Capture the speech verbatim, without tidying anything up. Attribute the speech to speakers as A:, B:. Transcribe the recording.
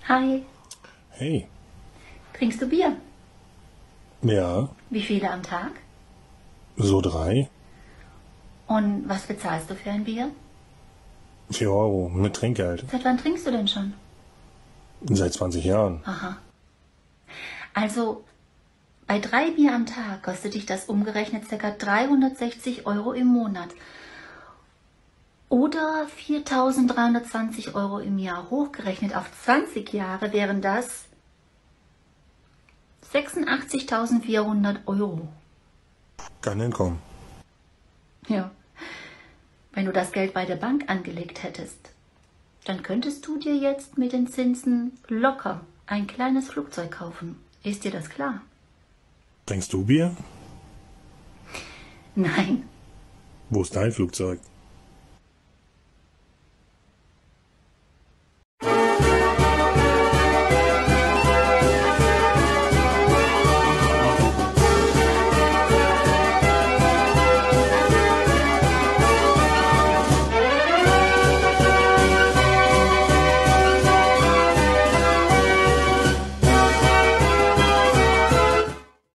A: Hi,
B: Hey.
A: trinkst du Bier?
B: Ja,
A: Wie viele am Tag?
B: so drei.
A: Und was bezahlst du für ein Bier?
B: Vier Euro mit Trinkgeld.
A: Seit wann trinkst du denn schon?
B: Seit zwanzig Jahren.
A: Aha. Also, bei drei Bier am Tag kostet dich das umgerechnet ca. dreihundertsechzig Euro im Monat. Oder viertausenddreihundertzwanzig Euro im Jahr. Hochgerechnet auf zwanzig Jahre wären das sechsundachtzigtausendvierhundert Euro.
B: Kann hinkommen.
A: Ja. Wenn du das Geld bei der Bank angelegt hättest, dann könntest du dir jetzt mit den Zinsen locker ein kleines Flugzeug kaufen. Ist dir das klar?
B: Trinkst du Bier?
A: Nein.
B: Wo ist dein Flugzeug?